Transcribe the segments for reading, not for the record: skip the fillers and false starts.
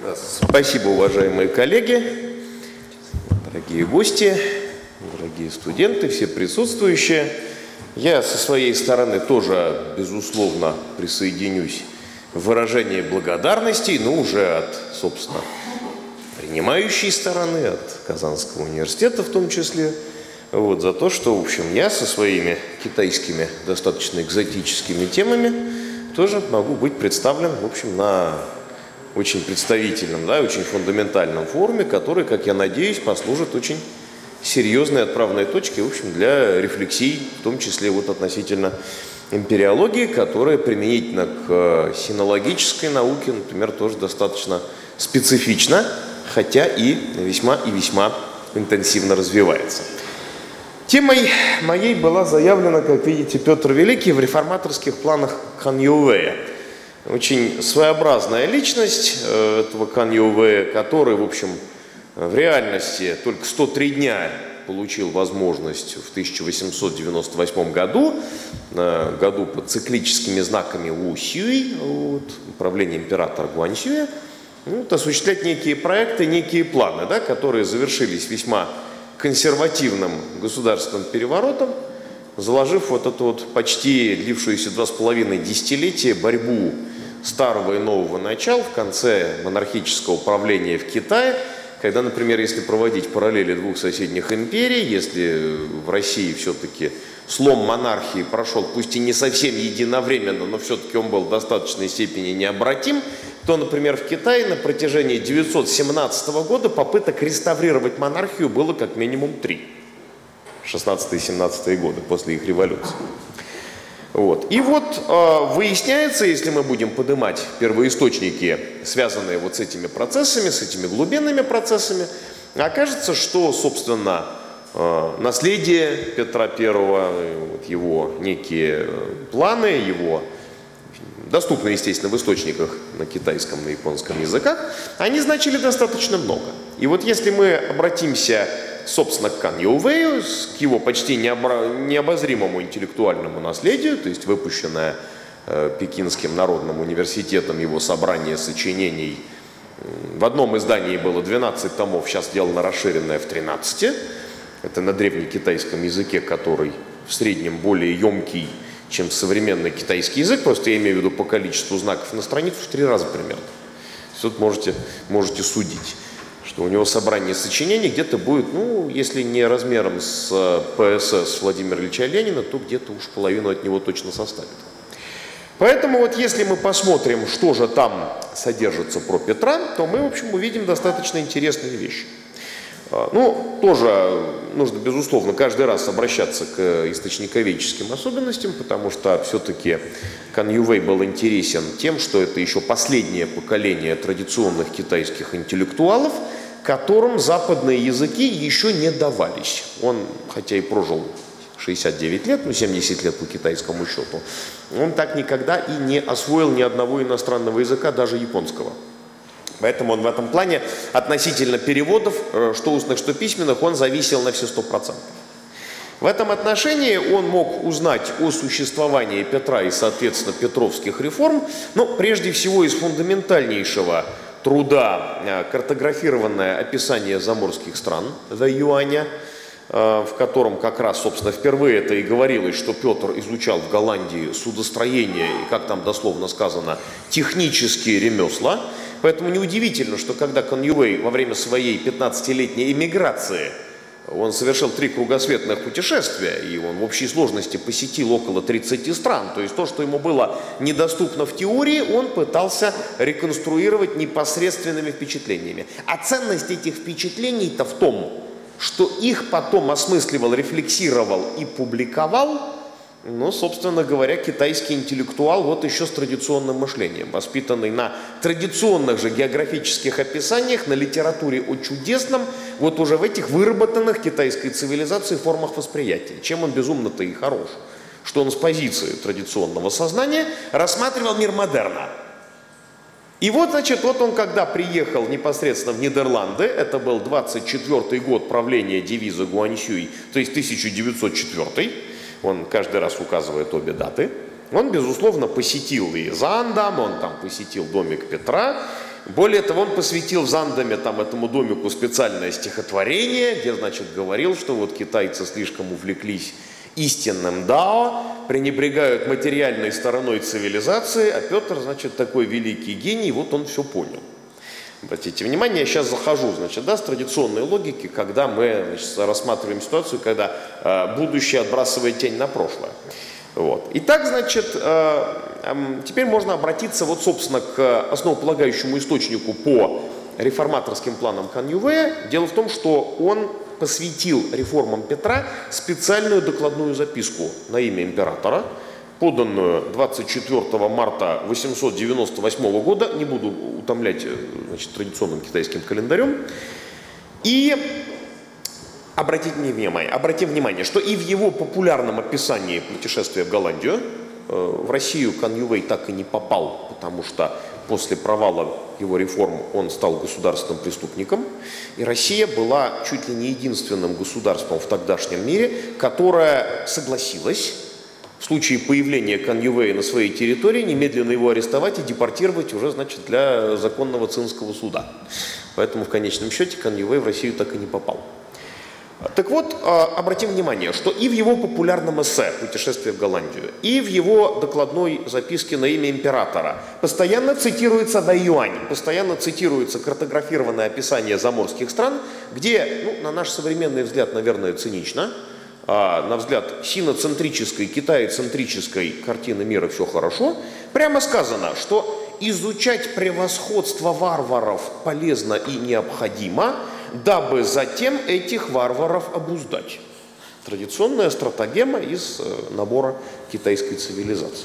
Спасибо, уважаемые коллеги, дорогие гости, дорогие студенты, все присутствующие. Я со своей стороны тоже, безусловно, присоединюсь в выражении благодарности, но уже от, собственно, принимающей стороны, от Казанского университета в том числе, за то, что, в общем, я со своими китайскими достаточно экзотическими темами тоже могу быть представлен, в общем, на очень представительном, очень фундаментальном форуме, который, как я надеюсь, послужит очень серьезной отправной точкой, в общем, для рефлексий, в том числе относительно эмпириологии, которая применительно к синологической науке, например, тоже достаточно специфична, хотя и весьма интенсивно развивается. Темой моей была заявлена, как видите, Петр Великий в реформаторских планах Хан Ювэя. Очень своеобразная личность этого Хан Ювэя, который, в общем, в реальности только 103 дня получил возможность в 1898 году, году под циклическими знаками Ву Сюй, правления императора Гуань Сюя, осуществлять некие проекты, некие планы, которые завершились весьма консервативным государственным переворотом, заложив эту почти длившуюся 2,5 десятилетия борьбу старого и нового начала в конце монархического правления в Китае, когда, например, если проводить параллели двух соседних империй, если в России все-таки слом монархии прошел, пусть и не совсем единовременно, но все-таки он был в достаточной степени необратим, то, например, в Китае на протяжении 917 года попыток реставрировать монархию было как минимум 3. 16-17 годы после их революции. И выясняется, если мы будем поднимать первоисточники, связанные с этими процессами, с этими глубинными процессами, окажется, что, собственно, наследие Петра I, его некие планы, его доступные, естественно, в источниках на китайском, на японском языках, они значили достаточно много. И если мы обратимся, собственно, к Хан Ювэю, к его почти необозримому интеллектуальному наследию, то есть выпущенное Пекинским народным университетом его собрание сочинений, в одном издании было 12 томов, сейчас сделано расширенное в 13. Это на древнекитайском языке, который в среднем более емкий, чем современный китайский язык, просто я имею в виду по количеству знаков на страницу в 3 раза примерно. Тут можете судить, что у него собрание сочинений где-то будет, если не размером с ПСС Владимира Ильича Ленина, то где-то уж половину от него точно составит. Поэтому если мы посмотрим, что же там содержится про Петра, то мы, в общем, увидим достаточно интересные вещи. Тоже нужно, безусловно, каждый раз обращаться к источниковедческим особенностям, потому что все-таки Хан Ювэй был интересен тем, что это еще последнее поколение традиционных китайских интеллектуалов, которым западные языки еще не давались. Он, хотя и прожил 69 лет, 70 лет по китайскому счету, он так никогда и не освоил ни одного иностранного языка, даже японского. Поэтому он в этом плане относительно переводов, что устных, что письменных, он зависел на все 100%. В этом отношении он мог узнать о существовании Петра и, соответственно, петровских реформ, прежде всего из фундаментальнейшего труда картографированное описание заморских стран The Юаня, в котором как раз, собственно, впервые это и говорилось, что Петр изучал в Голландии судостроение и, как там дословно сказано, технические ремесла. Поэтому неудивительно, что когда Хан Ювэй во время своей 15-летней эмиграции он совершил 3 кругосветных путешествия, и он в общей сложности посетил около 30 стран, то есть то, что ему было недоступно в теории, он пытался реконструировать непосредственными впечатлениями. А ценность этих впечатлений-то в том, что их потом осмысливал, рефлексировал и публиковал, собственно говоря, китайский интеллектуал еще с традиционным мышлением, воспитанный на традиционных же географических описаниях, на литературе о чудесном, уже в этих выработанных китайской цивилизацией формах восприятия. Чем он безумно-то и хорош, что он с позиции традиционного сознания рассматривал мир модерна. И он, когда приехал непосредственно в Нидерланды, это был 24-й год правления девиза Гуань Сюй, то есть 1904, он каждый раз указывает обе даты, он, безусловно, посетил и Заандам, он там посетил домик Петра, Более того, он посвятил в Зандаме там этому домику специальное стихотворение, где, значит, говорил, что вот китайцы слишком увлеклись истинным дао, пренебрегают материальной стороной цивилизации, а Петр, значит, такой великий гений, вот он все понял. Обратите внимание, я сейчас захожу, значит, да, с традиционной логики, когда мы, значит, рассматриваем ситуацию, когда будущее отбрасывает тень на прошлое. Вот. Итак, значит, теперь можно обратиться, вот, собственно, к основополагающему источнику по реформаторским планам Кан Ювэя. Дело в том, что он посвятил реформам Петра специальную докладную записку на имя императора, поданную 24 марта 898 года, не буду утомлять, значит, традиционным китайским календарем, и обратите внимание, что и в его популярном описании путешествия в Голландию в Россию Кан Ювэй так и не попал, потому что после провала его реформ он стал государственным преступником, и Россия была чуть ли не единственным государством в тогдашнем мире, которое согласилось в случае появления Кан Ювэя на своей территории немедленно его арестовать и депортировать уже, значит, для законного цинского суда. Поэтому в конечном счете Кан Ювэй в Россию так и не попал. Так вот, обратим внимание, что и в его популярном эссе «Путешествие в Голландию», и в его докладной записке на имя императора постоянно цитируется Вэйюань, постоянно цитируется картографированное описание заморских стран, где, ну, на наш современный взгляд, наверное, цинично, на взгляд синоцентрической, китаецентрической картины мира все хорошо, прямо сказано, что изучать превосходство варваров полезно и необходимо, дабы затем этих варваров обуздать. Традиционная стратагема из набора китайской цивилизации.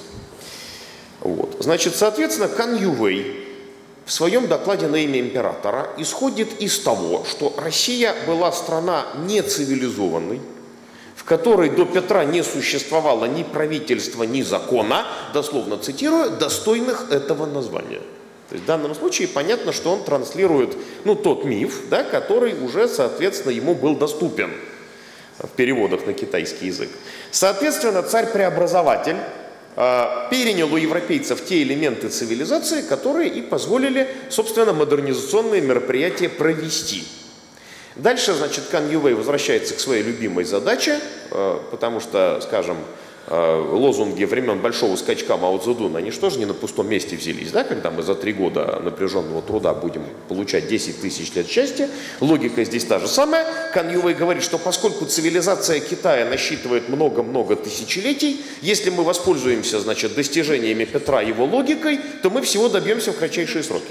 Вот. Значит, соответственно, Кан Ювэй в своем докладе на имя императора исходит из того, что Россия была страна нецивилизованной, в которой до Петра не существовало ни правительства, ни закона, дословно цитирую, достойных этого названия. То есть в данном случае понятно, что он транслирует, ну, тот миф, да, который уже, соответственно, ему был доступен в переводах на китайский язык. Соответственно, царь-преобразователь перенял у европейцев те элементы цивилизации, которые и позволили, собственно, модернизационные мероприятия провести. Дальше, значит, Кан Ювэй возвращается к своей любимой задаче, потому что, скажем, лозунги времен большого скачка Мао Цзэдуна, они что же не на пустом месте взялись, да, когда мы за 3 года напряженного труда будем получать 10 тысяч лет счастья. Логика здесь та же самая. Кан Ювэй говорит, что поскольку цивилизация Китая насчитывает много-много тысячелетий, если мы воспользуемся, значит, достижениями Петра его логикой, то мы всего добьемся в кратчайшие сроки.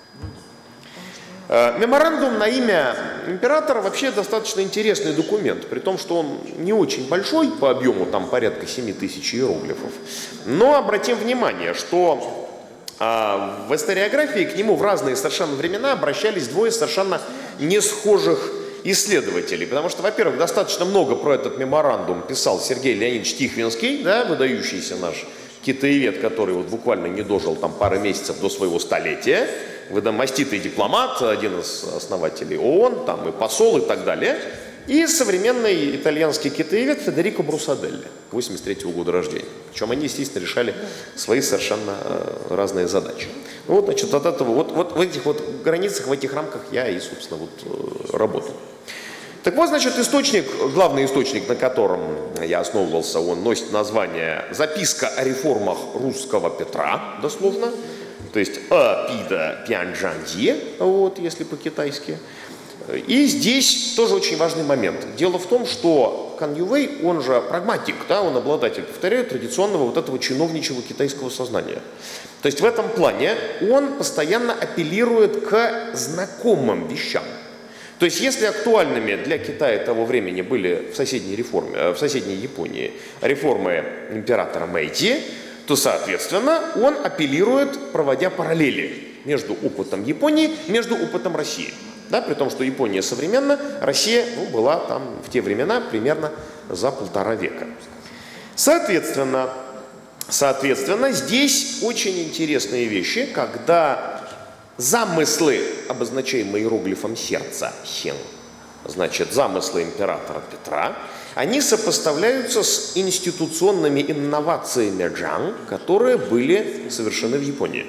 Меморандум на имя императора вообще достаточно интересный документ, при том, что он не очень большой по объему, там порядка 7000 иероглифов. Но обратим внимание, что в историографии к нему в разные совершенно времена обращались двое совершенно не схожих исследователей. Потому что, во-первых, достаточно много про этот меморандум писал Сергей Леонидович Тихвинский, да, выдающийся наш китаевед, который вот буквально не дожил там пары месяцев до своего столетия, маститый дипломат, один из основателей ООН, там и посол и так далее, и современный итальянский китаевед Федерико Брусаделли, 83-го года рождения. Причем они, естественно, решали свои совершенно разные задачи. Ну, вот, значит, от этого, вот в этих вот границах, в этих рамках я и, собственно, вот работаю. Так вот, значит, источник, главный источник, на котором я основывался, он носит название «Записка о реформах русского Петра», дословно, то есть «Пида Пянджанди», вот, если по-китайски. И здесь тоже очень важный момент. Дело в том, что Кан Ювэй, он же прагматик, да, он обладатель, повторяю, традиционного вот этого чиновничьего китайского сознания. То есть в этом плане он постоянно апеллирует к знакомым вещам. То есть, если актуальными для Китая того времени были в соседней Японии реформы императора Мэйдзи, то, соответственно, он апеллирует, проводя параллели между опытом Японии, между опытом России. Да, при том, что Япония современна, Россия, ну, была там в те времена примерно за 1,5 века. Соответственно, здесь очень интересные вещи, когда замыслы, обозначаемые иероглифом сердца, хен, значит, замыслы императора Петра, они сопоставляются с институционными инновациями Джан, которые были совершены в Японии.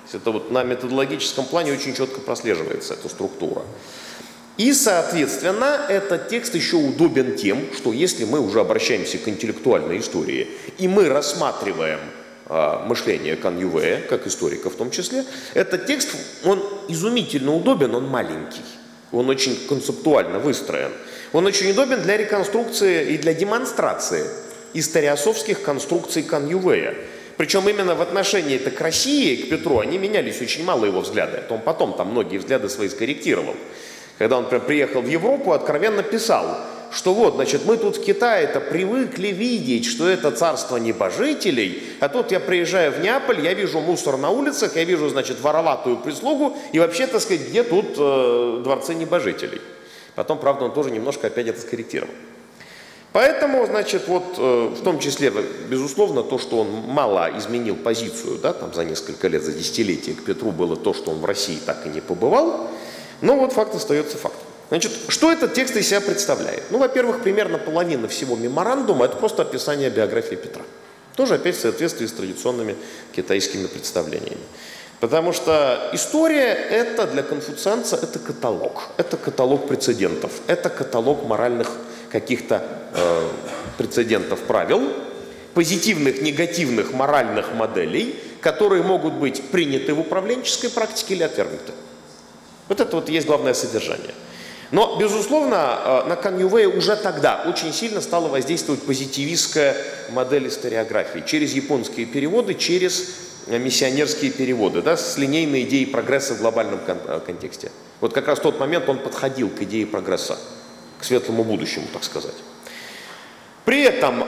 Это вот на методологическом плане очень четко прослеживается эта структура. И, соответственно, этот текст еще удобен тем, что если мы уже обращаемся к интеллектуальной истории, и мы рассматриваем мышление Каньювея, как историка в том числе, этот текст, он изумительно удобен, он маленький, он очень концептуально выстроен. Он очень удобен для реконструкции и для демонстрации историософских конструкций Каньювея. Причем именно в отношении-то к России, к Петру, они менялись очень мало его взгляды. Он потом там многие взгляды свои скорректировал. Когда он прям приехал в Европу, откровенно писал, что вот, значит, мы тут в Китае-то привыкли видеть, что это царство небожителей, а тут я приезжаю в Неаполь, я вижу мусор на улицах, я вижу, значит, вороватую прислугу, и вообще, так сказать, где тут дворцы небожителей. Потом, правда, он тоже немножко опять это скорректировал. Поэтому, значит, вот в том числе, безусловно, то, что он мало изменил позицию, да, там за несколько лет, за десятилетия к Петру, было то, что он в России так и не побывал. Но вот факт остается фактом. Значит, что этот текст из себя представляет? Ну, во-первых, примерно половина всего меморандума – это просто описание биографии Петра. Тоже опять в соответствии с традиционными китайскими представлениями. Потому что история – это для конфуцианца это каталог прецедентов, это каталог моральных каких-то прецедентов правил, позитивных, негативных моральных моделей, которые могут быть приняты в управленческой практике или отвергнуты. Вот это вот и есть главное содержание. Но, безусловно, на Каньювея уже тогда очень сильно стала воздействовать позитивистская модель историографии через японские переводы, через миссионерские переводы, да, с линейной идеей прогресса в глобальном контексте. Вот как раз в тот момент он подходил к идее прогресса, к светлому будущему, так сказать. При этом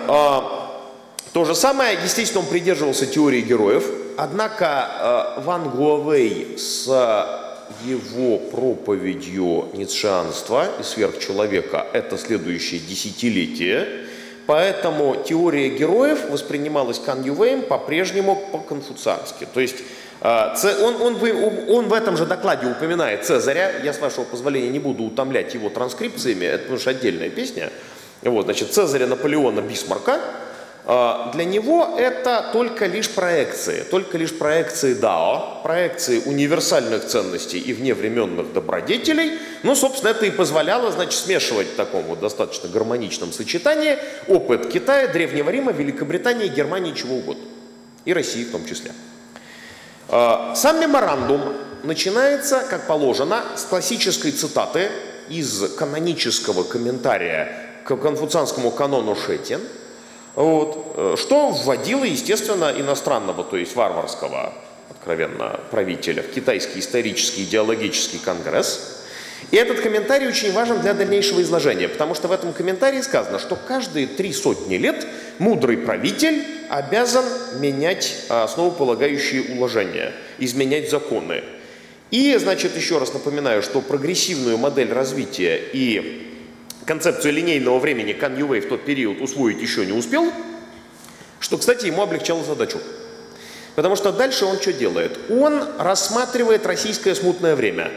то же самое, естественно, он придерживался теории героев, однако Ван Гуавей с его проповедью ницшеанства и сверхчеловека – это следующее десятилетие, поэтому теория героев воспринималась Каньювеем по-прежнему по-конфуциански. То есть он в этом же докладе упоминает Цезаря, я, с вашего позволения, не буду утомлять его транскрипциями, это потому что отдельная песня. Вот, значит, Цезаря, Наполеона, Бисмарка. Для него это только лишь проекции Дао, проекции универсальных ценностей и вневременных добродетелей. Ну, собственно, это и позволяло, значит, смешивать в таком вот достаточно гармоничном сочетании опыт Китая, Древнего Рима, Великобритании, Германии, чего угодно. И России в том числе. Сам меморандум начинается, как положено, с классической цитаты из канонического комментария к конфуцианскому канону Шэтин, вот, что вводило, естественно, иностранного, то есть варварского, откровенно, правителя в Китайский исторический идеологический конгресс. И этот комментарий очень важен для дальнейшего изложения, потому что в этом комментарии сказано, что каждые 300 лет мудрый правитель обязан менять основополагающие уложения, изменять законы. И, значит, еще раз напоминаю, что прогрессивную модель развития и концепцию линейного времени Каньювей в тот период усвоить еще не успел, что, кстати, ему облегчало задачу. Потому что дальше он что делает? Он рассматривает российское смутное время.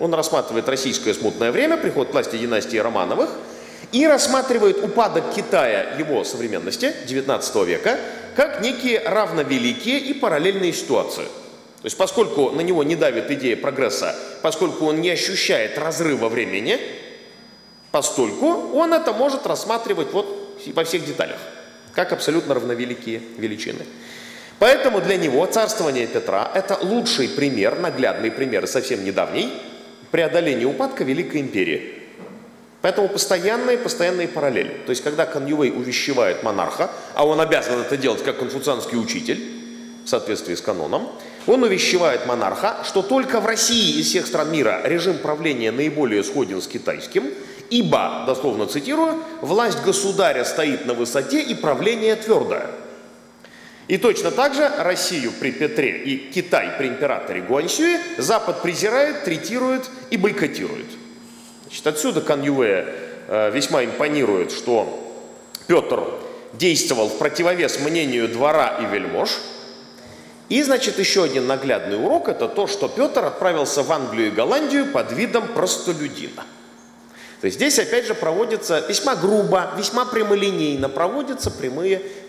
Приход к власти династии Романовых, и рассматривает упадок Китая его современности, 19 века, как некие равновеликие и параллельные ситуации. То есть поскольку на него не давит идея прогресса, поскольку он не ощущает разрыва времени, постольку он это может рассматривать вот во всех деталях, как абсолютно равновеликие величины. Поэтому для него царствование Петра – это лучший пример, наглядный пример, совсем недавний, преодоления упадка Великой империи. Поэтому постоянные параллели. То есть когда Каньювей увещевает монарха, а он обязан это делать как конфуцианский учитель, в соответствии с каноном, он увещевает монарха, что только в России из всех стран мира режим правления наиболее сходен с китайским, ибо, дословно цитирую, власть государя стоит на высоте и правление твердое. И точно так же Россию при Петре и Китай при императоре Гуаньсюе Запад презирает, третирует и бойкотирует. Значит, отсюда Каньювея весьма импонирует, что Петр действовал в противовес мнению двора и вельмож. И, значит, еще один наглядный урок – это то, что Петр отправился в Англию и Голландию под видом простолюдина. То есть здесь, опять же, проводятся весьма грубо, весьма прямолинейно проводятся прямые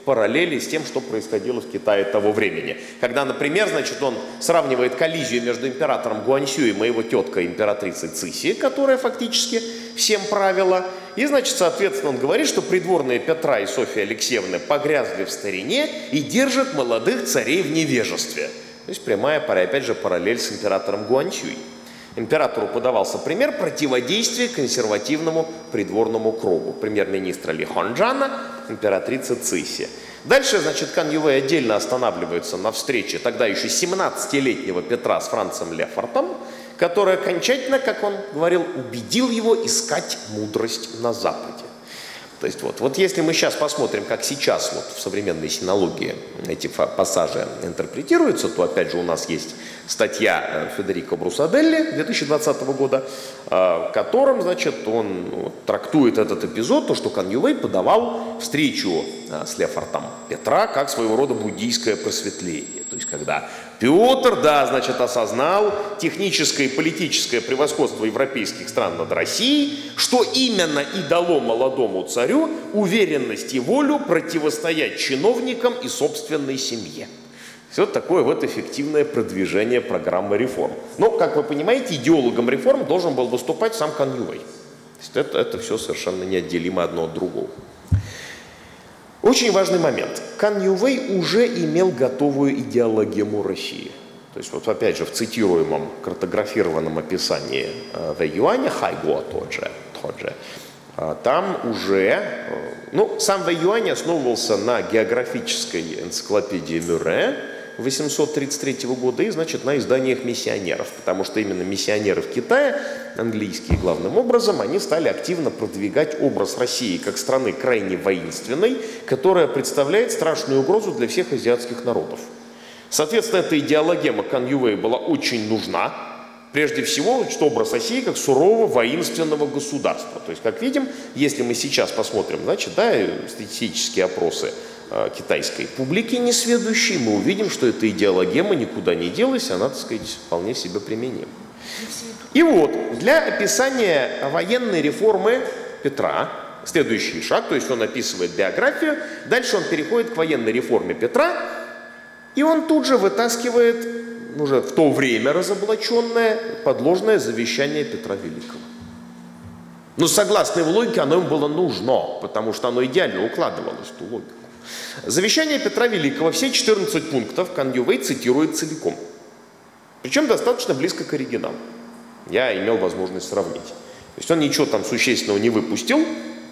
параллели с тем, что происходило в Китае того времени. Когда, например, значит, он сравнивает коллизию между императором Гуаньсюем и его теткой императрицей Цыси, которая фактически всем правила. И, значит, соответственно, он говорит, что придворные Петра и Софьи Алексеевны погрязли в старине и держат молодых царей в невежестве. То есть прямая, опять же, параллель с императором Гуаньсюй. Императору подавался пример противодействия консервативному придворному кругу. Премьер-министра Ли Хонджана, императрица Цыси. Дальше, значит, Кан Ювей отдельно останавливается на встрече тогда еще 17-летнего Петра с Францем Лефортом, который окончательно, как он говорил, убедил его искать мудрость на Западе. То есть вот если мы сейчас посмотрим, как сейчас вот в современной синологии эти пассажи интерпретируются, то опять же у нас есть статья Федерико Брусаделли 2020 года, в котором, значит, он трактует этот эпизод, то, что Кан Ювей подавал встречу с Лефортом Петра как своего рода буддийское просветление. То есть когда Петр, да, значит, осознал техническое и политическое превосходство европейских стран над Россией, что именно и дало молодому царю уверенность и волю противостоять чиновникам и собственной семье. Все такое вот эффективное продвижение программы реформ. Но, как вы понимаете, идеологом реформ должен был выступать сам Кан Ювей. То есть это все совершенно неотделимо одно от другого. Очень важный момент. Кан Ювей уже имел готовую идеологему России. То есть вот опять же в цитируемом картографированном описании Вэй Юаня, Хайгуа тот же, там уже, сам Вэй Юань основывался на географической энциклопедии Мюрре 833 года и, значит, на изданиях миссионеров, потому что именно миссионеры в Китае, английские главным образом, они стали активно продвигать образ России как страны крайне воинственной, которая представляет страшную угрозу для всех азиатских народов. Соответственно, эта идеологема Кан Ювей была очень нужна, прежде всего, что образ России как сурового воинственного государства. То есть, как видим, если мы сейчас посмотрим, значит, да, статистические опросы китайской публики несведущей, мы увидим, что эта идеологема никуда не делась, она, так сказать, вполне себе применима. И вот, для описания военной реформы Петра, следующий шаг, то есть он описывает биографию, дальше он переходит к военной реформе Петра, и он тут же вытаскивает уже в то время разоблаченное подложное завещание Петра Великого. Но согласно его логике, оно им было нужно, потому что оно идеально укладывалось в ту логику. Завещание Петра Великого, все 14 пунктов Кан Ювей цитирует целиком. Причем достаточно близко к оригиналу. Я имел возможность сравнить. То есть он ничего там существенного не выпустил.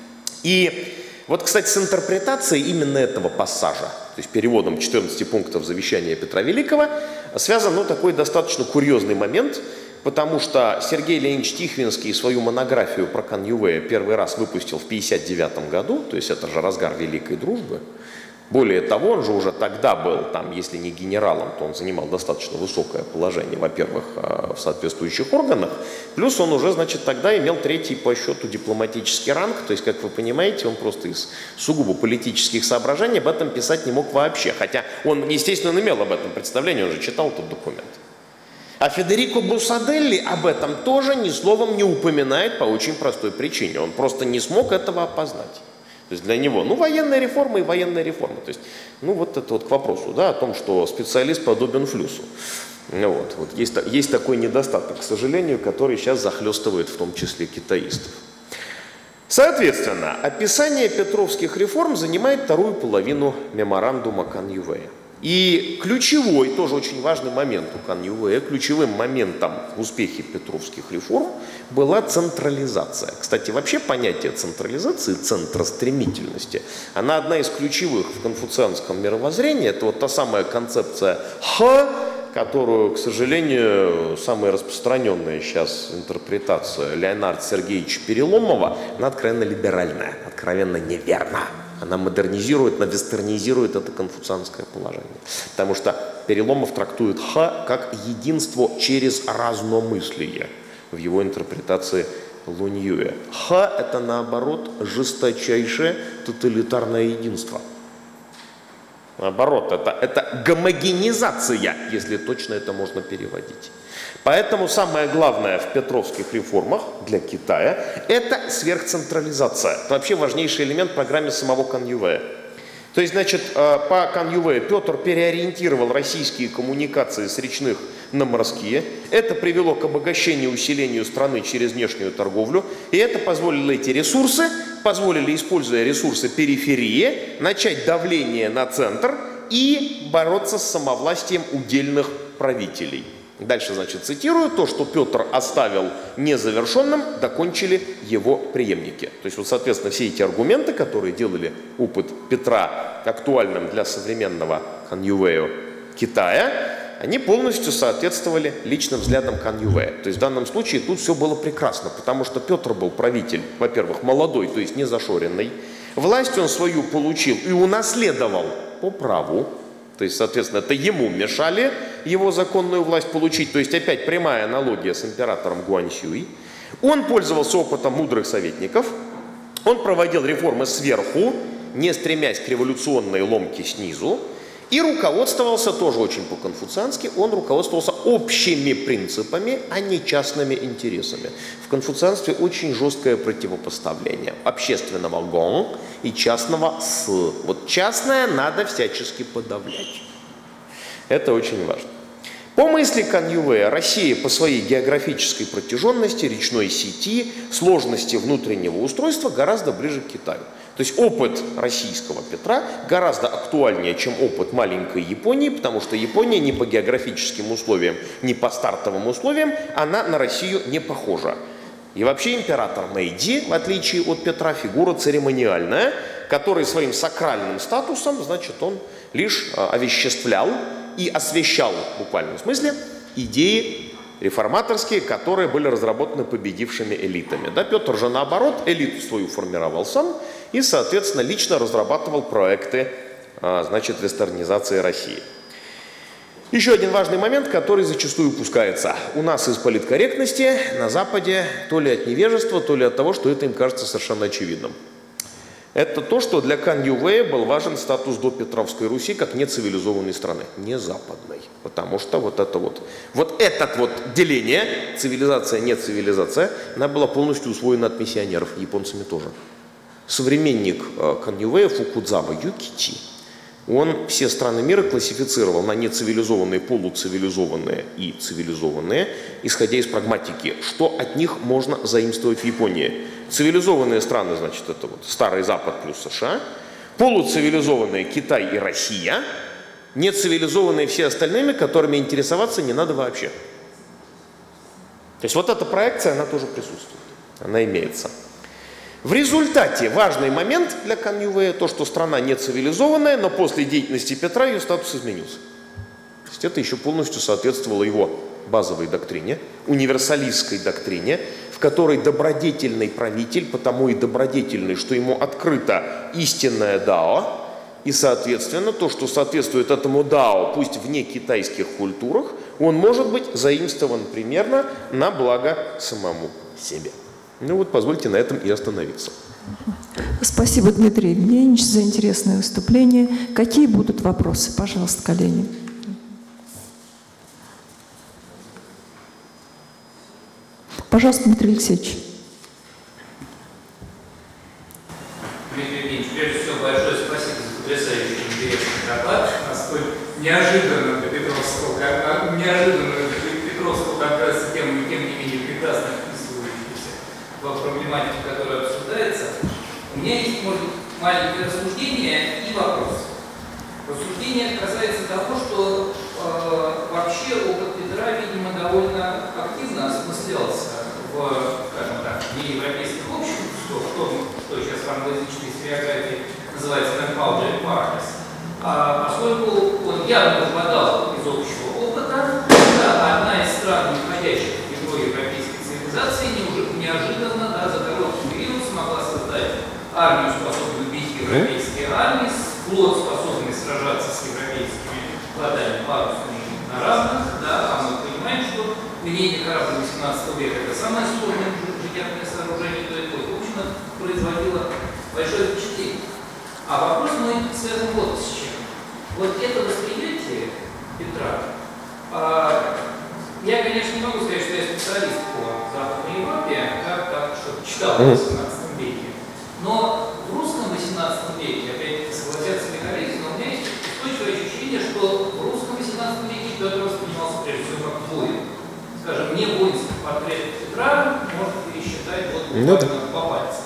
И вот, кстати, с интерпретацией именно этого пассажа, то есть переводом 14 пунктов завещания Петра Великого, связан такой достаточно курьезный момент, потому что Сергей Леонидович Тихвинский свою монографию про Кан Ювея первый раз выпустил в 1959 году, то есть это же разгар Великой Дружбы. Более того, он же уже тогда был, там, если не генералом, то он занимал достаточно высокое положение, во-первых, в соответствующих органах, плюс он уже, значит, тогда имел третий по счету дипломатический ранг, то есть, как вы понимаете, он просто из сугубо политических соображений об этом писать не мог вообще, хотя он, естественно, имел об этом представление, он же читал этот документ. А Федерико Брусаделли об этом тоже ни словом не упоминает по очень простой причине, он просто не смог этого опознать. То есть для него, военная реформа и военная реформа. То есть, вот это вот к вопросу, да, о том, что специалист подобен флюсу. Вот есть такой недостаток, к сожалению, который сейчас захлестывает в том числе китаистов. Соответственно, описание петровских реформ занимает вторую половину меморандума Кан Ювея. И ключевой, тоже очень важный момент у Кан Ювея, ключевым моментом в успехе петровских реформ была централизация. Кстати, вообще понятие централизации, центростремительности, она одна из ключевых в конфуцианском мировоззрении. Это вот та самая концепция «х», которую, к сожалению, самая распространенная сейчас интерпретация Леонарда Сергеевича Переломова, она откровенно либеральная, откровенно неверна. Она модернизирует, она вестернизирует это конфуцианское положение. Потому что Переломов трактует «х» как единство через разномыслие в его интерпретации Луньюя. «Х» — это, наоборот, жесточайшее тоталитарное единство. Наоборот, это гомогенизация, если точно это можно переводить. Поэтому самое главное в петровских реформах для Китая – это сверхцентрализация. Это вообще важнейший элемент в программе самого Кан Ювея. То есть, значит, по конъюве Петр переориентировал российские коммуникации с речных на морские. Это привело к обогащению и усилению страны через внешнюю торговлю. И это позволило эти ресурсы, используя ресурсы периферии, начать давление на центр и бороться с самовластием удельных правителей. Дальше, значит, цитирую: то, что Петр оставил незавершенным, докончили его преемники. То есть, вот, соответственно, все эти аргументы, которые делали опыт Петра актуальным для современного конъювео Китая, они полностью соответствовали личным взглядам конъюве. То есть, в данном случае тут все было прекрасно, потому что Петр был правитель, во-первых, молодой, то есть незашоренный. Власть он свою получил и унаследовал по праву. То есть, соответственно, это ему мешали его законную власть получить. То есть, опять прямая аналогия с императором Гуаньсюй. Он пользовался опытом мудрых советников. Он проводил реформы сверху, не стремясь к революционной ломке снизу. И руководствовался, тоже очень по-конфуциански, он руководствовался общими принципами, а не частными интересами. В конфуцианстве очень жесткое противопоставление общественного гон и частного с. Вот частное надо всячески подавлять. Это очень важно. По мысли конъюве, Россия по своей географической протяженности, речной сети, сложности внутреннего устройства гораздо ближе к Китаю. То есть опыт российского Петра гораздо актуальнее, чем опыт маленькой Японии, потому что Япония ни по географическим условиям, ни по стартовым условиям, она на Россию не похожа. И вообще император Мэйдзи, в отличие от Петра, фигура церемониальная, который своим сакральным статусом, значит, он лишь овеществлял и освещал, в буквальном смысле, идеи реформаторские, которые были разработаны победившими элитами. Да, Петр же наоборот элиту свою формировал сам и, соответственно, лично разрабатывал проекты, значит, вестернизации России. Еще один важный момент, который зачастую упускается. У нас из политкорректности на Западе то ли от невежества, то ли от того, что это им кажется совершенно очевидным. Это то, что для конъюве был важен статус допетровской Руси как нецивилизованной страны, не западной. Потому что вот это деление, цивилизация, не цивилизация, она была полностью усвоена от миссионеров, японцами тоже. Современник конъюве Фукудзава Юкичи, он все страны мира классифицировал на нецивилизованные, полуцивилизованные и цивилизованные, исходя из прагматики, что от них можно заимствовать в Японии. Цивилизованные страны, значит, это вот Старый Запад плюс США, полуцивилизованные Китай и Россия, нецивилизованные все остальными, которыми интересоваться не надо вообще. То есть вот эта проекция, она тоже присутствует, она имеется. В результате важный момент для конъюве то, что страна не цивилизованная, но после деятельности Петра ее статус изменился. То есть это еще полностью соответствовало его базовой доктрине, универсалистской доктрине, в которой добродетельный правитель, потому и добродетельный, что ему открыто истинное дао, и, соответственно, то, что соответствует этому дао, пусть в некитайских культурах, он может быть заимствован примерно на благо самому себе. Ну вот, позвольте на этом и остановиться. Спасибо, Дмитрий Евгеньевич, за интересное выступление. Какие будут вопросы? Пожалуйста, коллеги. Пожалуйста, Дмитрий Алексеевич. Дмитрий Евгеньевич, прежде всего, большое спасибо за потрясающий интересный доклад. Насколько неожиданно для Петровского, как раз тем не менее прекрасно вписывающийся в проблематику, которая обсуждается. У меня есть, может быть, маленькое рассуждение и вопрос. Рассуждение касается того, что вообще опыт Петра, видимо, довольно активно осмыслялся в, скажем так, неевропейских обществах, что сейчас в англоязычной историографии называется «Manpower Parties». Поскольку он явно выпадал из общего опыта, одна из стран, не входящих в ядро европейской цивилизации, неожиданно, за короткий период смогла создать армию, способную бить европейские армии, флот, способный сражаться с европейскими флотами парусными на равных. А мы понимаем, что линейный корабль 18 века — это самое сложное инженерное сооружение той эпохи. В общем, производило большое впечатление. А вопрос мой связан вот с чем. Вот это восприятие Петра, я, конечно, не могу сказать, что я специалист по Западной Европе, как что-то читал в 18 веке, но в русском 18 веке, опять-таки, согласятся ли буквально по пальцам.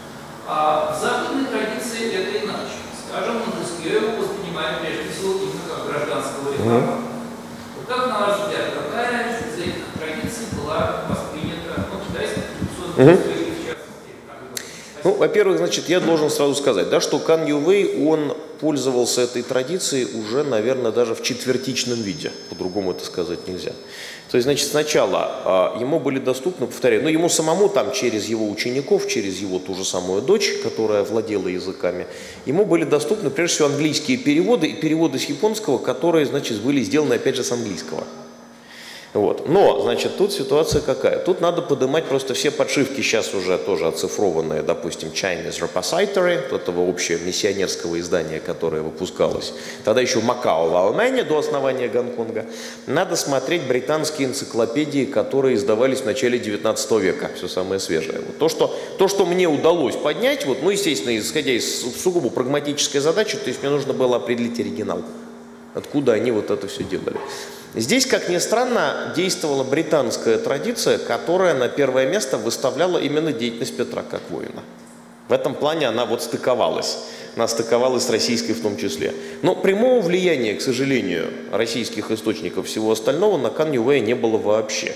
А в западной традиции это иначе. Скажем, Монтескье его воспринимает прежде всего именно как гражданского реформатора. Вот как, на ваш взгляд, какая из этих традиций была воспринята китайской традиционной историей, в частности? Ну, во-первых, значит, я должен сразу сказать, да, что Кан Ювей, он пользовался этой традицией уже, наверное, даже в четвертичном виде. По-другому это сказать нельзя. То есть, значит, сначала ему были доступны, повторяю, ему самому там через его учеников, через его ту же самую дочь, которая владела языками, ему были доступны прежде всего английские переводы и переводы с японского, которые, значит, были сделаны опять же с английского. Вот. Но, значит, тут ситуация какая? Тут надо поднимать просто все подшивки, сейчас уже тоже оцифрованные, допустим, Chinese Repository, этого общего миссионерского издания, которое выпускалось тогда еще в Макао, в Алмэне, до основания Гонконга. Надо смотреть британские энциклопедии, которые издавались в начале 19 века, все самое свежее. Вот. То, что мне удалось поднять, вот, ну, естественно, исходя из сугубо прагматической задачи, то есть мне нужно было определить оригинал, откуда они вот это все делали. Здесь, как ни странно, действовала британская традиция, которая на первое место выставляла именно деятельность Петра как воина. В этом плане она вот стыковалась. Она стыковалась с российской в том числе. Но прямого влияния, к сожалению, российских источников всего остального на Кан Ювея не было вообще.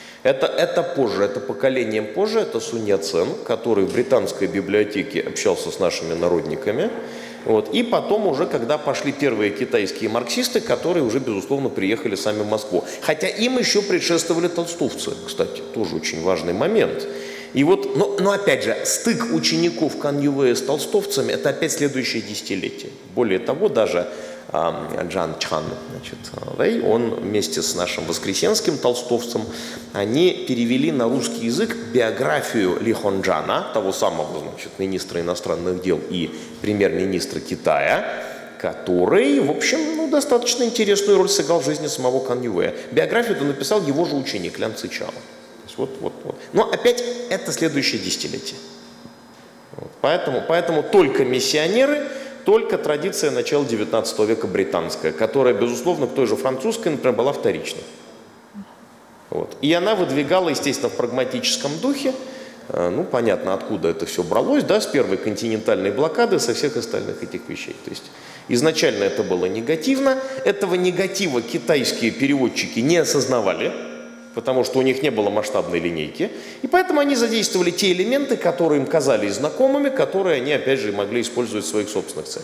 Это позже, это поколением позже, это Сунь Яцен, который в британской библиотеке общался с нашими народниками. Вот. И потом уже, когда пошли первые китайские марксисты, которые уже, безусловно, приехали сами в Москву. Хотя им еще предшествовали толстовцы, кстати, тоже очень важный момент. И вот, но опять же, стык учеников Кан Ювея с толстовцами – это опять следующее десятилетие. Более того, даже Джан Чан, значит, он вместе с нашим воскресенским толстовцем, они перевели на русский язык биографию Ли Хонджана, того самого, значит, министра иностранных дел и премьер-министра Китая, который, в общем, достаточно интересную роль сыграл в жизни самого Кан Ювея. Биографию написал его же ученик Лян Цичао. Вот. Но опять это следующее десятилетие. Вот. Поэтому только миссионеры, только традиция начала 19 века британская, которая, безусловно, к той же французской, например, была вторичной. Вот. И она выдвигала, естественно, в прагматическом духе, ну, понятно, откуда это все бралось, да, с первой континентальной блокады, со всех остальных этих вещей. То есть изначально это было негативно, этого негатива китайские переводчики не осознавали, потому что у них не было масштабной линейки, и поэтому они задействовали те элементы, которые им казались знакомыми, которые они, опять же, могли использовать в своих собственных целях.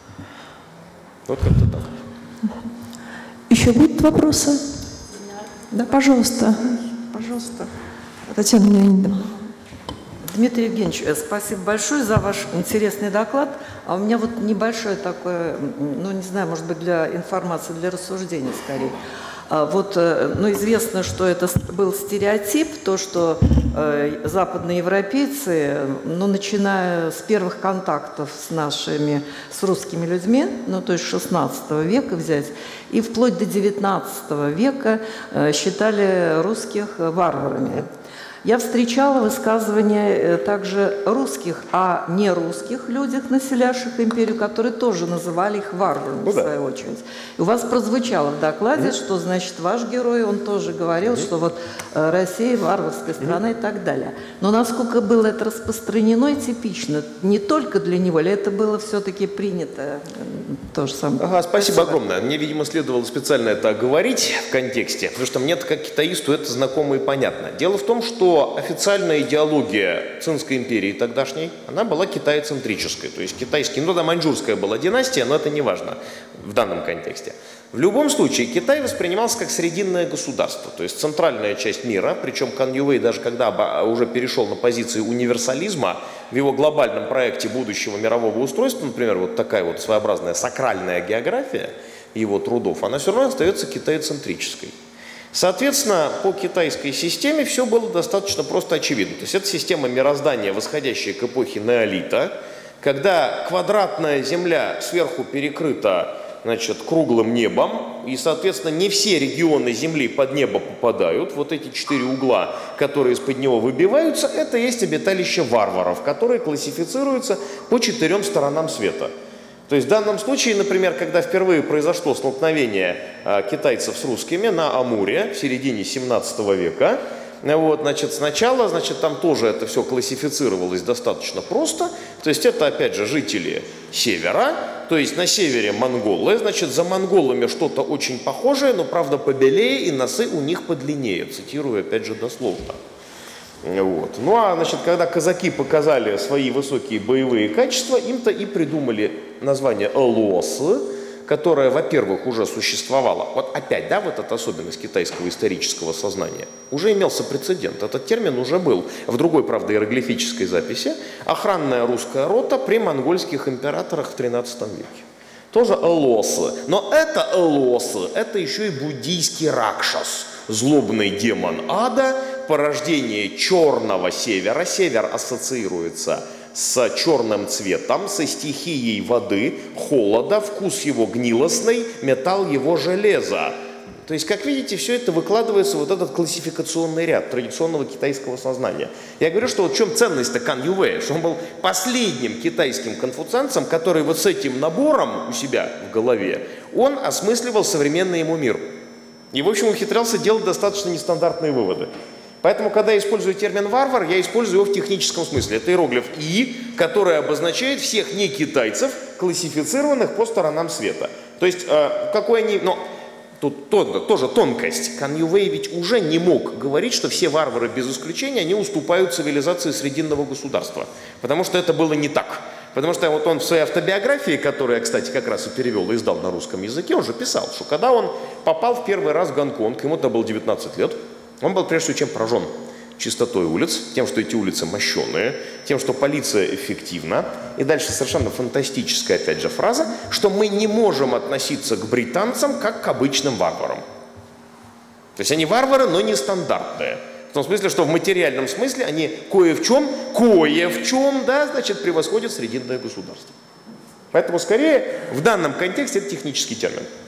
Вот как-то так. Еще будут вопросы? Да, пожалуйста. Пожалуйста. Татьяна Леонидовна. Дмитрий Евгеньевич, спасибо большое за ваш интересный доклад. А у меня вот небольшое такое, ну, не знаю, может быть, для информации, для рассуждения скорее. Вот, ну, известно, что это был стереотип, то, что западные европейцы, ну, начиная с первых контактов с русскими людьми, ну, то есть 16 века взять, и вплоть до 19 века считали русских варварами. Я встречала высказывания также русских, а не русских людях, населявших империю, которые тоже называли их варварами, в свою очередь. И у вас прозвучало в докладе, что, значит, ваш герой, он тоже говорил, что вот Россия варварская страна и так далее. Но насколько было это распространено и типично, не только для него, или это было все-таки принято то же самое? Ага, спасибо огромное. Мне, видимо, следовало специально это оговорить в контексте, потому что мне-то как китаисту это знакомо и понятно. Дело в том, что официальная идеология Цинской империи тогдашней, она была китайцентрической, то есть китайский, ну да, маньчжурская была династия, но это не важно в данном контексте. В любом случае, Китай воспринимался как срединное государство, то есть центральная часть мира, причем Кан Ювей, даже когда уже перешел на позиции универсализма, в его глобальном проекте будущего мирового устройства, например, вот такая вот своеобразная сакральная география его трудов, она все равно остается китайцентрической. Соответственно, по китайской системе все было достаточно просто очевидно. То есть это система мироздания, восходящая к эпохе неолита, когда квадратная земля сверху перекрыта, значит, круглым небом, и, соответственно, не все регионы Земли под небо попадают. Вот эти 4 угла, которые из-под него выбиваются, это есть обиталище варваров, которые классифицируются по 4 сторонам света. То есть в данном случае, например, когда впервые произошло столкновение китайцев с русскими на Амуре в середине 17 века, Вот, значит, сначала, значит, там тоже это все классифицировалось достаточно просто. То есть это, опять же, жители севера, то есть на севере монголы, значит, за монголами что-то очень похожее, но, правда, побелее и носы у них подлиннее, цитирую, опять же, дословно. Вот. Ну а, значит, когда казаки показали свои высокие боевые качества, им-то и придумали название «элосы», которое, во-первых, уже существовало. Вот опять, да, вот эта особенность китайского исторического сознания. Уже имелся прецедент. Этот термин уже был в другой, правда, иероглифической записи. Охранная русская рота при монгольских императорах в XIII веке. Тоже элосы. Но это элосы, это еще и буддийский ракшас. Злобный демон ада, порождение черного севера. Север ассоциируется с черным цветом, со стихией воды, холода, вкус его гнилостный, металл его железа. То есть, как видите, все это выкладывается в вот этот классификационный ряд традиционного китайского сознания. Я говорю, что вот в чем ценность-то Кан Ювэя, что он был последним китайским конфуцианцем, который вот с этим набором у себя в голове, он осмысливал современный ему мир. И, в общем, ухитрялся делать достаточно нестандартные выводы. Поэтому, когда я использую термин «варвар», я использую его в техническом смысле. Это иероглиф «и», который обозначает всех некитайцев, классифицированных по сторонам света. То есть, какой они... Но тут тоже тонкость. Кан Ювэй ведь уже не мог говорить, что все варвары, без исключения, они уступают цивилизации срединного государства. Потому что это было не так. Потому что вот он в своей автобиографии, которую я, кстати, как раз и перевел и издал на русском языке, он же писал, что когда он попал в первый раз в Гонконг, ему-то было 19 лет, он был прежде всего чем поражен чистотой улиц, тем, что эти улицы мощеные, тем, что полиция эффективна. И дальше совершенно фантастическая, опять же, фраза, что мы не можем относиться к британцам как к обычным варварам. То есть они варвары, но нестандартные. В том смысле, что в материальном смысле они кое в чем, да, значит, превосходят срединное государство. Поэтому, скорее, в данном контексте это технический термин.